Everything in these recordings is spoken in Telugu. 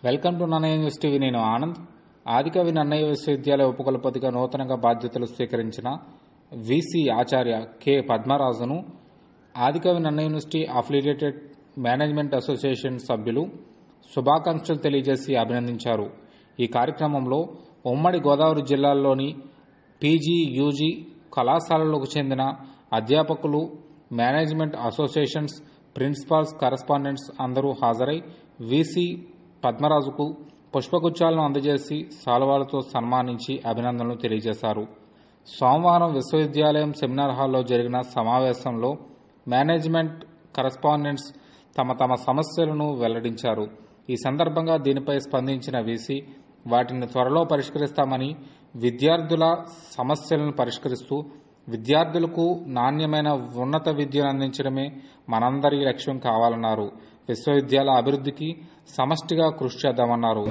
Welcome to Nannaya news TV. నేను ఆనంద్. ఆదికవి నన్నయ్య విశ్వవిద్యాలయ ఉపకులపతిగా నూతనంగా బాధ్యతలు స్వీకరించిన వీసీ ఆచార్య కె పద్మరాజును ఆదికవి Nannaya university affiliated management association సభ్యులు శుభాకాంక్షలు తెలియజేసి అభినందించారు. ఈ కార్యక్రమంలో ఉమ్మడి గోదావరి జిల్లాల్లోని పీజీ, యూజీ కళాశాలలకు చెందిన అధ్యాపకులు, మేనేజ్మెంట్ అసోసియేషన్స్, ప్రిన్సిపాల్స్, కరెస్పాండెంట్స్ అందరూ హాజరై వీసీ పద్మరాజుకు పుష్పగుచ్చాలను అందజేసి శాలువాలతో సన్మానించి అభినందనలు తెలియజేశారు. సోమవారం విశ్వవిద్యాలయం సెమినార్ హాల్లో జరిగిన సమావేశంలో మేనేజ్మెంట్ కరెస్పాండెంట్స్ తమ సమస్యలను వెల్లడించారు. ఈ సందర్భంగా దీనిపై స్పందించిన వీసీ వాటిని త్వరలో పరిష్కరిస్తామని, విద్యార్థుల సమస్యలను పరిష్కరిస్తూ విద్యార్థులకు నాణ్యమైన ఉన్నత విద్యను అందించడమే మనందరి లక్ష్యం కావాలన్నారు. విశ్వవిద్యాలయ అభివృద్ధికి సమష్టిగా కృషి చేద్దామన్నారు.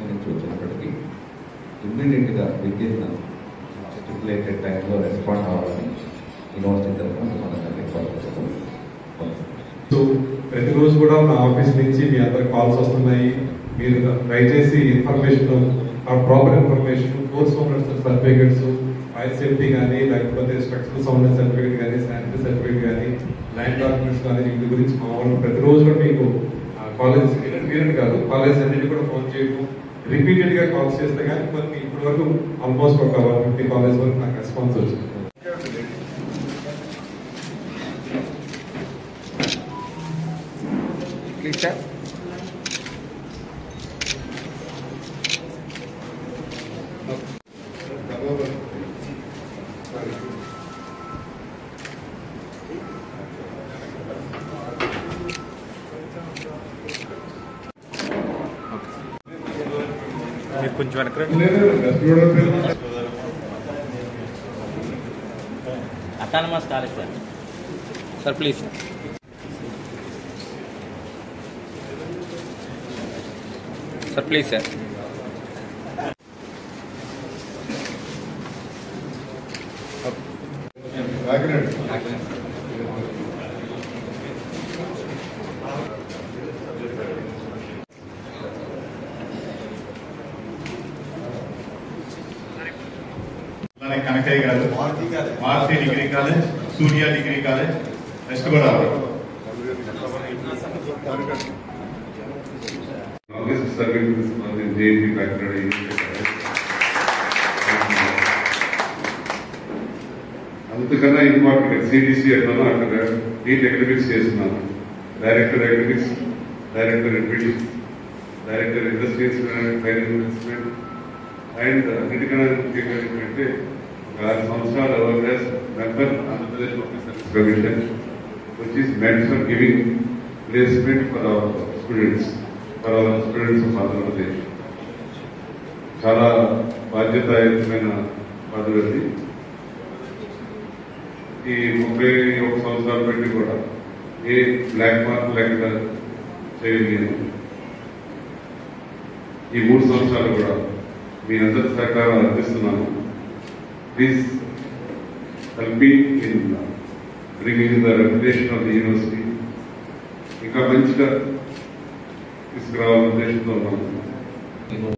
ప్రతిరోజు కూడా మా ఆఫీస్ నుంచి మీ అందరికి కాల్స్ వస్తున్నాయి. మీరు దయచేసి information, proper information, course soundness certificates, fire safety కానీ, లేకపోతే స్ట్రక్చరల్ సౌండర్స్ సర్టిఫికేట్ కానీ, శానిటరీ సర్టిఫికేట్ కానీ, ల్యాండ్ డాక్యుమెంట్స్ కానీ, వీటి గురించి మా వాళ్ళు ప్రతిరోజు కూడా మీకు కాలేజెస్ మీరని కాదు, కాలేజెస్ అన్నింటి కూడా ఫోన్ చేయడం, రిపీటెడ్ గా కాల్స్ చేస్తే కానీ కొన్ని ఇప్పటి వరకు ఆల్మోస్ట్ ఒక 150 కాలేజ్ వరకు నాకు రెస్పాన్స్ వచ్చింది. కొంచెం వెనక autonomous college sir, please sir, please sir. Kanakaiah గారు, Maruthi degree college, Surya degree college, west Godavari. అంతకన్నా ఇంపార్టెంట్ సిడిసి అన్నాను, అక్కడ నీట్ అకాడమిక్స్ చేస్తున్నాను. Director academics, director education, director industries finance investment and అన్నిటికన్నా ముఖ్యంగా ఏంటంటే 6 సంవత్సరాలు awareness member Andhra Pradesh public service commission, which is meant for giving placement for our students of Andhra Pradesh. చాలా బాధ్యతాయుతమైన పదవి అది. ఈ 31 సంవత్సరాలు పెట్టి కూడా ఏ బ్లాక్ మార్క్ లేకుండా చేయలేను. ఈ 3 సంవత్సరాలు కూడా మీ అందరి సహకారం అందిస్తున్నాను. Please help me in bringing the reputation of the university ఇంకా మంచిగా తీసుకురావాలనే ఉద్దేశంతో ఉన్నాను.